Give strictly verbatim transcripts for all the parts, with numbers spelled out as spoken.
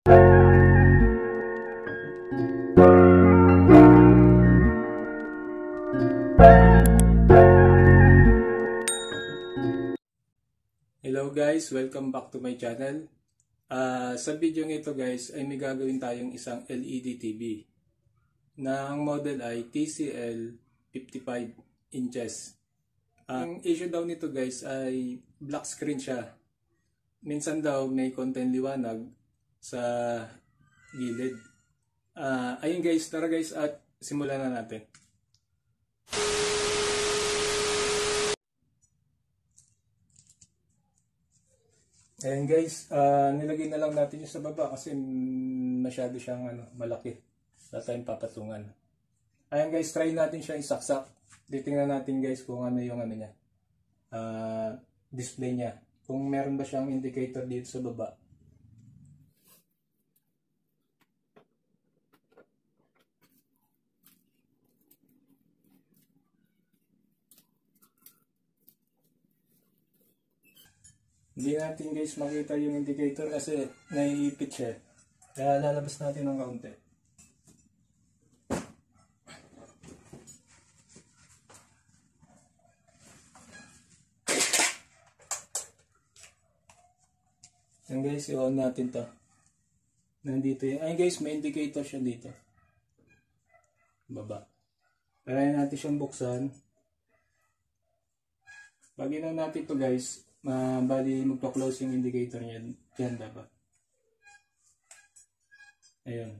Hello guys, welcome back to my channel. Uh, sa video ito guys ay may gagawin tayong isang L E D T V na ang model ay T C L fifty-five inches. Ang issue daw nito guys ay black screen siya. Minsan daw may konting liwanag sa gilid. Uh, ayun guys, tara guys at simulan na natin. Ayan guys, uh, nilagay na lang natin yung sa baba kasi masyado siyang ano, malaki. Wala tayong papatungan. Ayan guys, try natin siya isaksak. Titingnan natin guys kung ano yung ano niya, uh, display niya. Kung meron ba siyang indicator dito sa baba. Hindi natin guys makita yung indicator kasi naiipit siya. Kaya lalabas natin ng kaunti. Yan guys, i-on natin to. Nandito yun. Ay guys, may indicator siya dito. Baba. Kaya natin siyang buksan. Pag in-on natin to guys, Uh, bali magpa-close yung indicator niya dyan dapat. Ayun.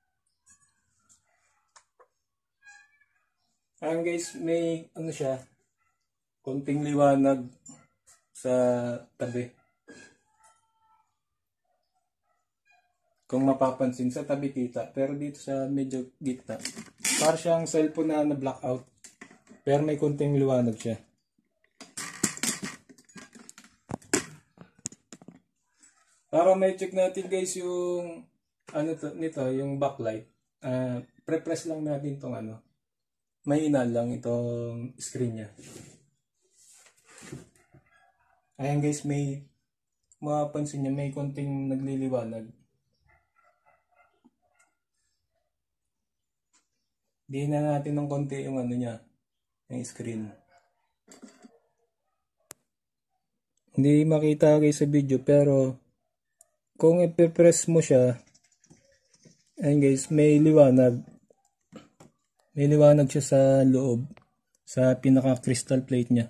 Ayan guys, may ano siya, konting liwanag sa tabi. Kung mapapansin sa tabi kita, pero dito sa medyo gitna, para siyang cellphone na na-blackout, pero may konting liwanag siya. Para may check natin guys yung ano to, nito, yung backlight. Uh, pre-press lang natin itong ano. May ina lang itong screen niya. Ayan guys, may mapapansin niya, may konting nagliliwanag. Diin na natin ng konti yung ano niya, yung screen. Hindi makita guys sa video pero kung ipe-press mo siya, ayan guys, may liwanag. May liwanag siya sa loob, sa pinaka-crystal plate niya.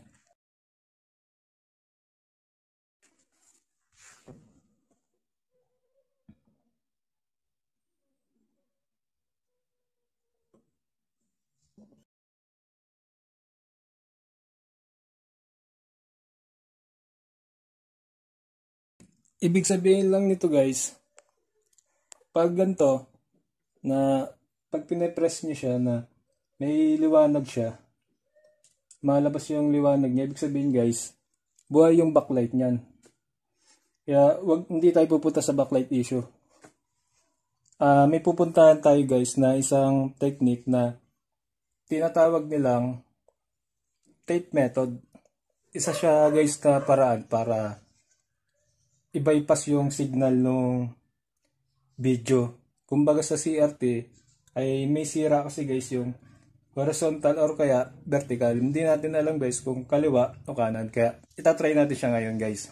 Ibig sabihin lang nito guys, pag ganito, na pag pine-press niyo siya na may liwanag siya, malabas yung liwanag niya, ibig sabihin guys, buhay yung backlight niyan. Kaya wag, hindi tayo pupunta sa backlight issue. Uh, may pupuntahan tayo guys na isang technique na tinatawag nilang tape method. Isa siya guys na paraan para i-bypass yung signal ng video. Kumbaga sa C R T ay may sira kasi guys yung horizontal or kaya vertical. Hindi natin alam guys kung kaliwa o kanan. Kaya itatry natin siya ngayon guys.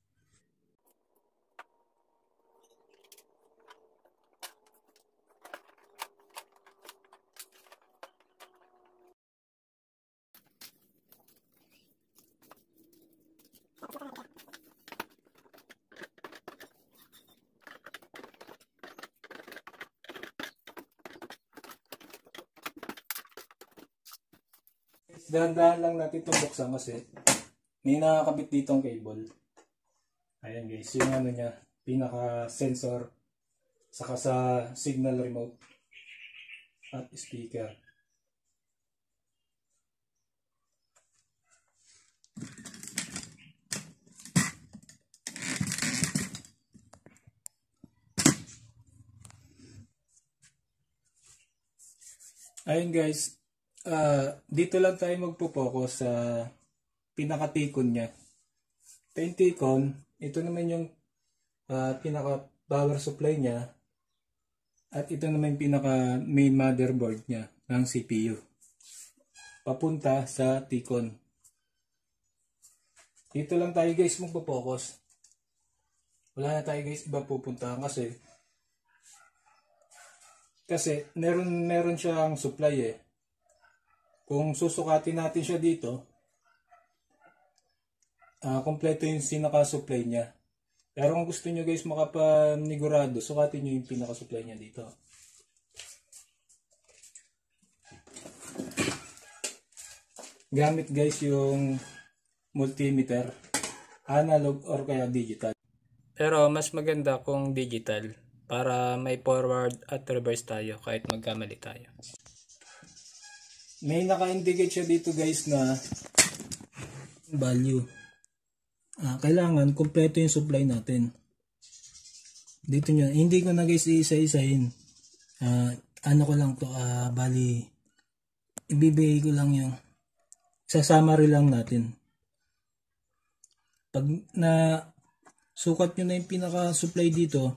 Dahan-dahan lang natin itong buksan kasi may nakakabit ditong cable. Ayan guys, yung ano niya, pinaka-sensor saka sa signal remote at speaker. Ayun guys, uh, dito lang tayo magpo-focus sa pinaka-tikon niya. Ito yung tikon, ito naman yung uh, pinaka power supply niya. At ito naman yung pinaka main motherboard niya ng C P U. Papunta sa T-con. Dito lang tayo guys magpo-focus. Wala na tayo guys iba pupuntahan kasi kasi meron meron siyang supply eh. Kung susukatin natin siya dito, uh, kompleto yung sinaka-supply niya. Pero kung gusto nyo guys makapanigurado, sukatin nyo yung pinaka-supply niya dito. Gamit guys yung multimeter, analog or kaya digital. Pero mas maganda kung digital para may forward at reverse tayo kahit magkamali tayo. May naka-indicate siya dito guys na value. Ah, kailangan kompleto yung supply natin. Dito nyo, hindi ko na guys isa-isahin. Ah, ano ko lang to, ah, bali, ibibigay ko lang yung sa summary lang natin. Pag na sukat nyo na yung pinaka-supply dito,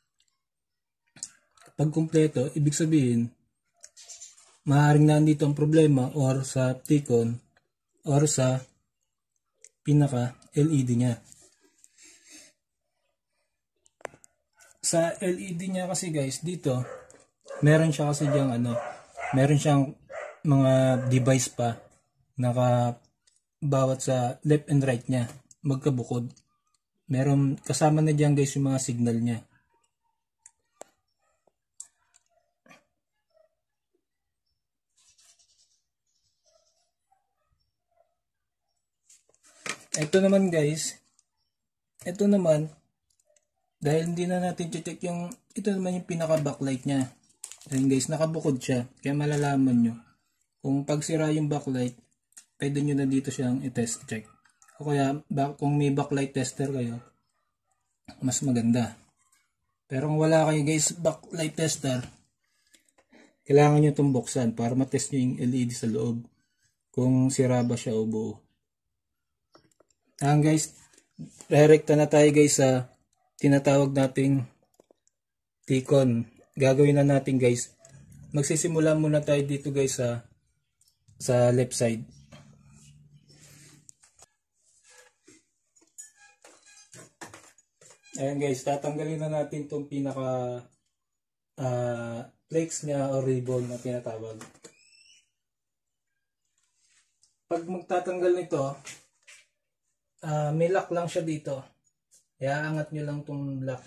pag kumpleto, ibig sabihin, maaaring nandito ang problema or sa T-con or sa pinaka-L E D niya. Sa L E D niya kasi guys, dito, meron siya kasi diyang ano, meron siyang mga device pa naka bawat sa left and right niya magkabukod. Meron kasama na diyan guys yung mga signal niya. Ito naman guys, ito naman dahil hindi na natin check yung ito naman yung pinaka backlight niya. Ayun guys, nakabukod siya. Kaya malalaman nyo kung pag sira yung backlight, pwede nyo na dito siyang i-test check. O kaya kung may backlight tester kayo, mas maganda. Pero kung wala kayo guys backlight tester, kailangan nyo itong buksan para matest nyo yung L E D sa loob kung sira ba siya o buo. Ayan guys, direkta na tayo guys sa tinatawag nating T-con. Gagawin na natin guys, magsisimula muna tayo dito guys sa sa left side. Ayan guys, tatanggalin na natin itong pinaka uh, flakes niya o ribbon na tinatawag. Pag magtatanggal nito, uh, may lock lang siya dito. Iaangat nyo lang itong lock.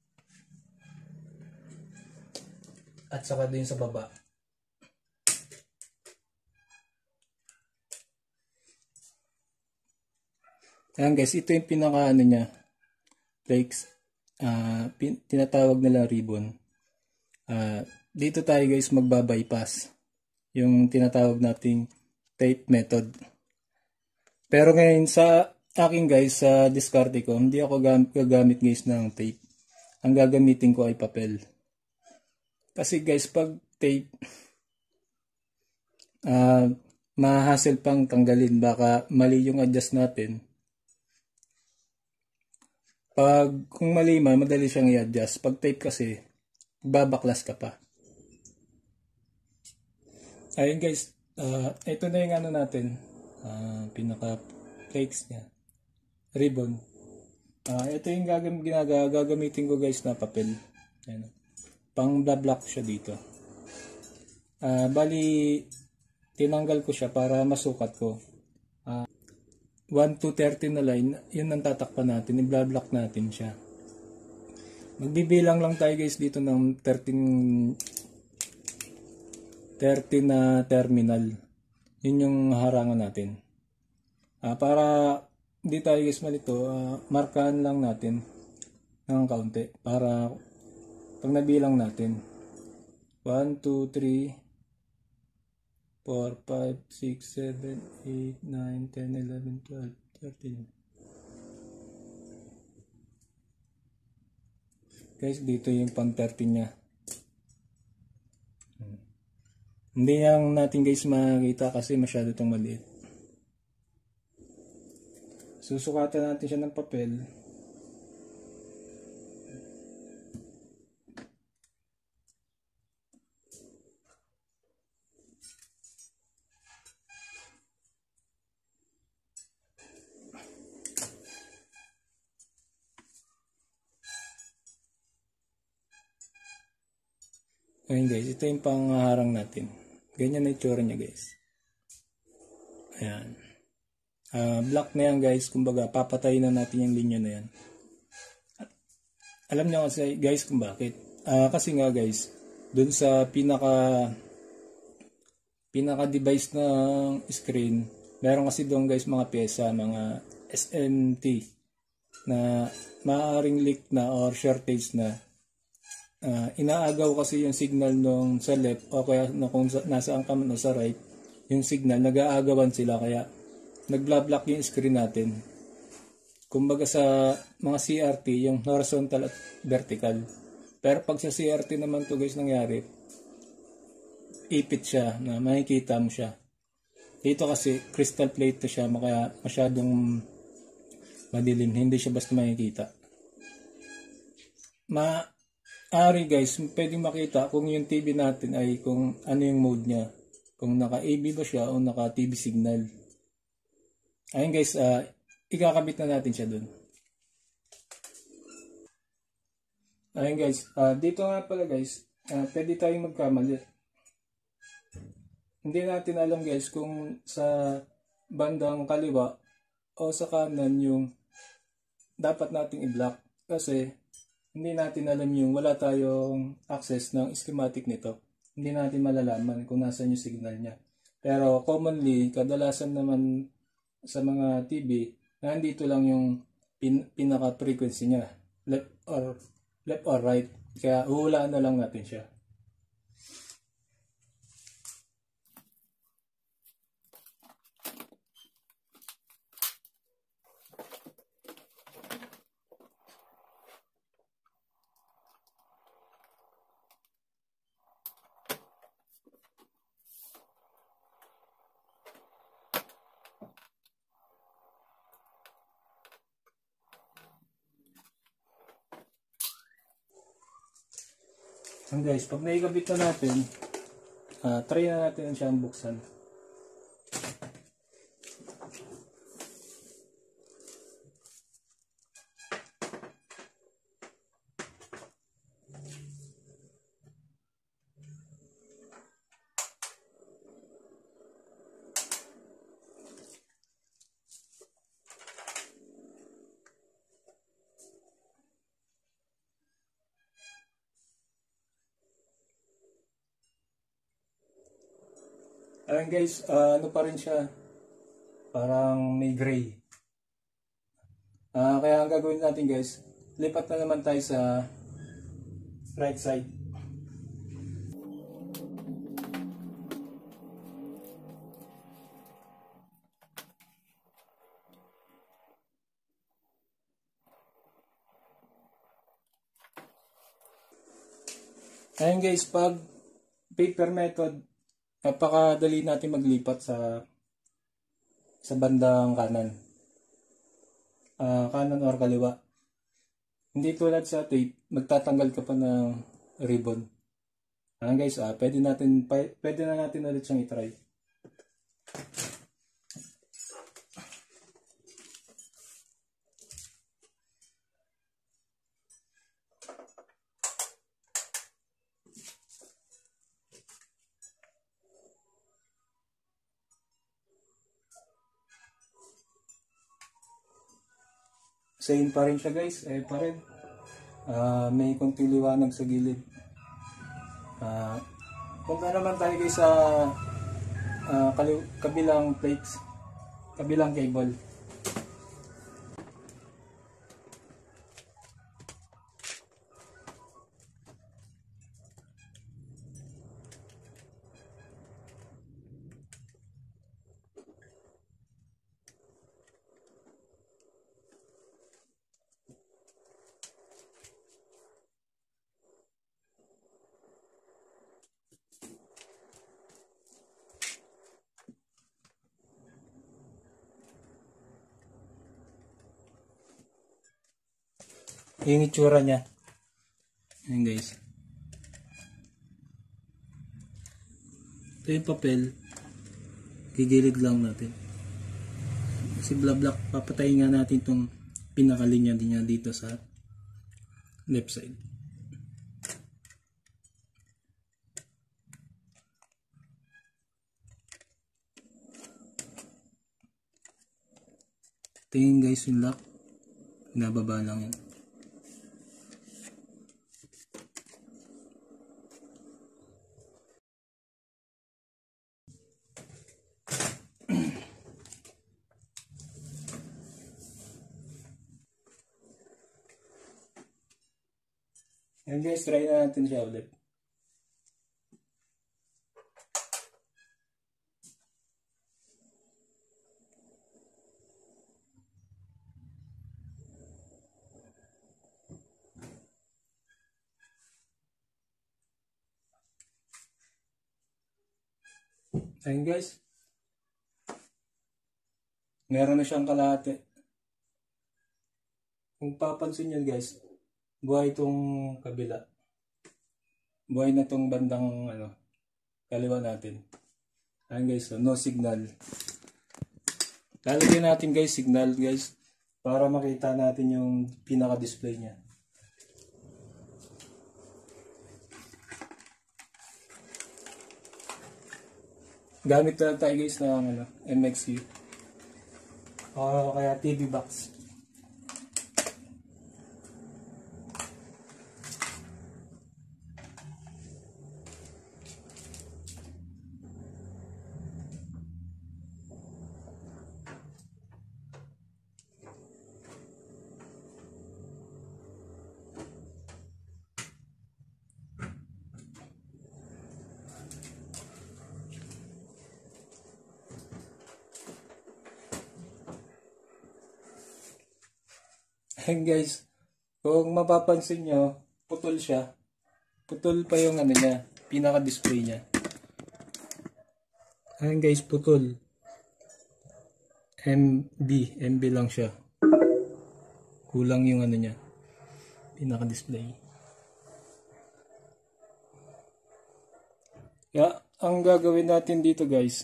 At saka din sa baba. Ayan guys, ito yung pinaka ano niya. Flakes, uh, pin, tinatawag nila ribbon. Uh, dito tayo guys magbabypass yung tinatawag nating tape method. Pero ngayon sa akin guys, sa discarte ko, hindi ako gagamit guys ng tape. Ang gagamitin ko ay papel. Kasi guys, pag tape, uh, ma-hassle pang tanggalin. Baka mali yung adjust natin. Pag kung mali man, madali siyang i-adjust. Pag tape kasi, babaklas ka pa. Ayun guys, uh, ito na yung ano natin, uh, pinaka flakes niya, ribbon. Uh, ito yung gagam ginaga gagamitin ko guys na papel. Ayan. Pang block siya dito. Uh, bali, tinanggal ko siya para masukat ko. Uh, one to thirty na line, yun ang tatakpan natin, i-block natin siya. Magbibilang lang tayo guys dito ng thirteen, thirteen na terminal. Yun yung harangan natin. Uh, para hindi tayo guys malito, uh, markahan lang natin ng kaunti para pag nabilang natin one, two, three, four, five, six, seven, eight, nine, ten, eleven, twelve, thirteen. Guys, dito yung pang thirteen niya. Hmm. Hindi lang natin guys makita kasi masyado itong maliit. Susukatan natin siya ng papel. Ayun guys, ito yung pangharang natin. Ganyan na itsura niya guys. Ayan. Uh, black na yan guys, kumbaga papatayin na natin yung linya na yan. At, alam niyo kasi guys kung bakit. Uh, kasi nga guys, dun sa pinaka pinaka device ng screen, meron kasi doon guys mga pyesa, mga S M T na maaaring leak na or shortage na. Uh, inaagaw kasi yung signal nung sa left o kaya na kung nasaan ka man o sa right, yung signal nag-aagawan sila kaya nagblablock yung screen natin. Kumbaga sa mga C R T, yung horizontal at vertical. Pero pag sa C R T naman to guys nangyari, ipit siya na makikita mo siya. Dito kasi crystal plate to siya, kaya masyadong madilim, hindi siya basta makikita. Ma Ari guys, pwedeng makita kung yung T V natin ay kung ano yung mode niya. Kung naka-A B ba siya o naka-T V signal. Ayun guys, uh, ikakabit na natin siya dun. Ayun guys, uh, dito nga pala guys, uh, pwede tayong magkamali. Hindi natin alam guys kung sa bandang kaliwa o sa kanan yung dapat nating i-block. Kasi hindi natin alam yung wala tayong access ng schematic nito. Hindi natin malalaman kung nasaan yung signal niya. Pero commonly, kadalasan naman sa mga T V, nandito lang yung pin pinaka-frequency niya. Left or, left or right. Kaya huhulaan na lang natin siya. And guys, pag naikabit na natin, uh, try na natin siyang buksan. Ayun guys, uh, ano pa rin siya, parang may gray. Uh, kaya ang gagawin natin guys, lipat na naman tayo sa right side. Ayun guys, pag paper method, napakadali natin maglipat sa sa bandang kanan. Uh, kanan or kaliwa. Hindi tulad sa tape, magtatanggal ka pa ng ribbon. Ayan guys, ah, pwede, natin, pwede na natin ulit siyang itry. Same pa rin siya guys, eh pa rin. Uh, may konting liwanag sa gilid. Uh, punta naman tayo guys sa uh, kabilang plates, kabilang cable. Yung itsura niya. Ayan guys. Ito yung papel. Gigilid lang natin. Kasi blablak, papatayin nga natin itong pinakalinya niya dito sa left side. Tingin guys yung lock. Nababa lang yun. Ayan guys, try na natin siya ulit. Ayan guys. Meron na siyang kalahati. Kung papansin nyo guys, buhay itong kabila. Buhay na itong bandang ano, kaliwa natin. Ayan guys, so no signal. Lalagyan natin guys signal guys para makita natin yung pinaka-display niya. Gamit na tayo guys ng ano, M X U o kaya T V box. Ayan guys, kung mapapansin nyo, putol siya. Putol pa yung ano niya, pinaka-display niya. Ayan guys, putol. M B, M B lang siya. Kulang yung ano niya, pinaka-display. Kaya, ang gagawin natin dito guys,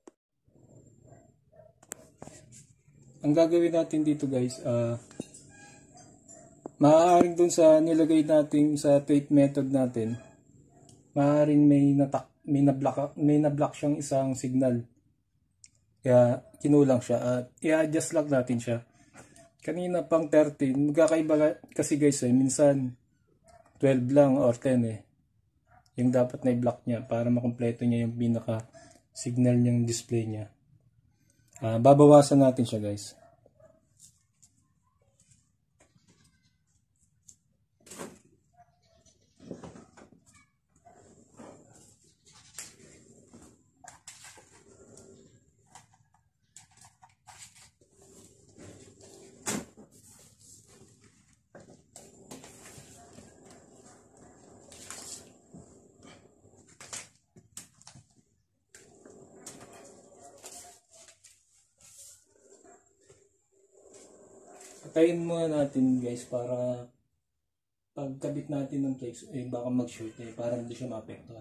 ang gagawin natin dito guys, ah, uh, maaaring dun sa nilagay natin sa tweak method natin, maaaring may natak, may na-block, may na-block siyang isang signal. Kaya kinulang siya at i-adjust lang natin siya. Kanina pang thirteen, magkakaiba kasi guys eh, minsan twelve lang or ten eh. Yung dapat na i-block niya para makumpleto niya yung pinaka signal niyang display niya. Uh, babawasan natin siya guys. Patayin muna natin guys para pagkabit natin ng flex eh baka mag-shoot eh para hindi siya maapektuhan.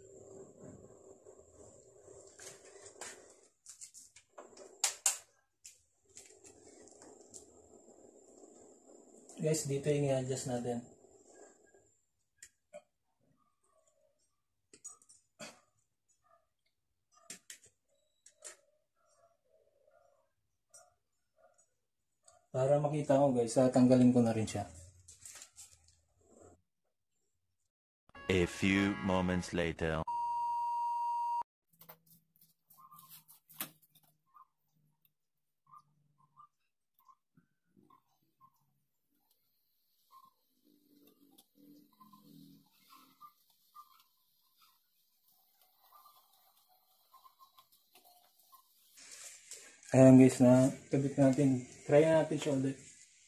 Guys, dito yung i-adjust natin. Para makita ko guys, tatanggalin ko na rin siya. A few moments later. Ayan guys, na kabit natin. Try natin siya ulit.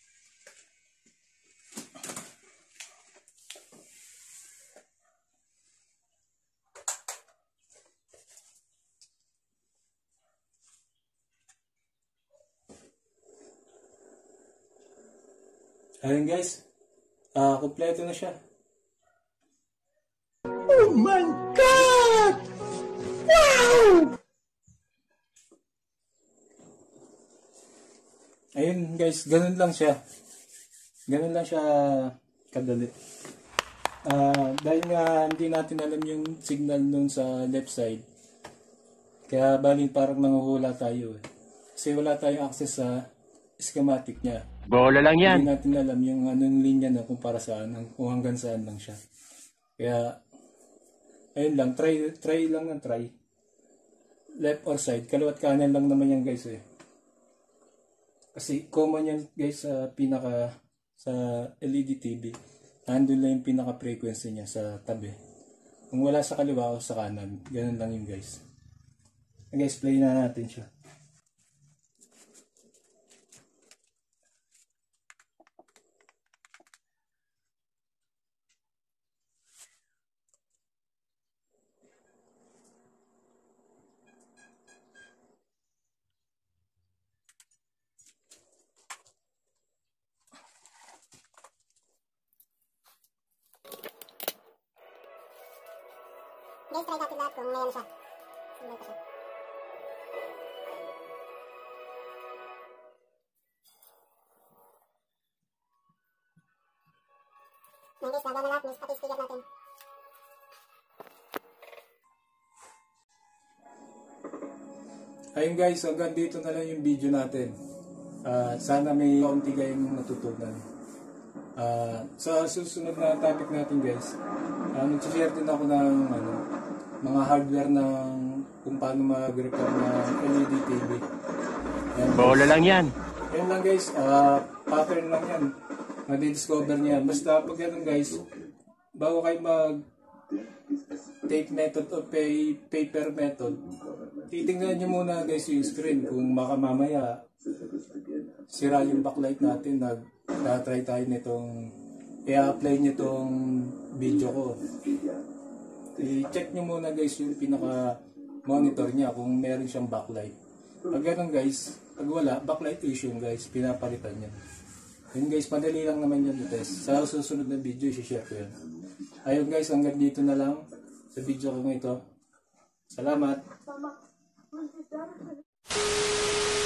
Ayan guys, ah, uh, kompleto na siya. Oh my God! Wow! Ayun guys, ganun lang siya. Ganun lang siya kadali. Uh, dahil nga hindi natin alam yung signal nun sa left side. Kaya baling parang nanguhula tayo eh. Kasi wala tayong access sa schematic niya. Bola lang yan. Hindi natin alam yung anong linya na kung para saan, kung hanggang saan lang siya. Kaya, ayun lang, try, try lang ng try. Left or side, kaliwat kanan lang naman yan guys eh. Kasi common yan guys sa pinaka, sa L E D T V. Nandun lang yung pinaka frequency niya sa tabi. Kung wala sa kaliwa o sa kanan, ganun lang yun guys. Guys, play na natin siya. Guys, try natin lahat kung ngayon siya. Hindi pa siya. Ngayon guys, gagawin na lahat. May statistic natin. Ayun guys, hanggang dito na lang yung video natin. Uh, sana may kaunti kayong natutunan. Uh, sa susunod na topic natin guys, uh, mag-share din ako ng ano, mga hardware ng kung paano mag-repair ng L E D T V. Ayan, Bola lang yan. Ayan lang guys, uh, pattern lang yan. Madi-discover niya. Basta pag ganun guys, bago kayo mag tape method o pay, paper method, titingnan nyo muna guys yung screen kung baka mamaya sira yung backlight natin. Nag try tayo nitong i-apply nyo itong video ko. I-check nyo muna guys yung pinaka monitor niya kung meron siyang backlight. Pag ganun guys, pag wala, backlight issue guys, pinapalitan niya. Yun guys, madali lang naman yun guys. Sa susunod na video, i-share ko yan. Ayun guys, hanggang dito na lang sa video ko ito. Salamat!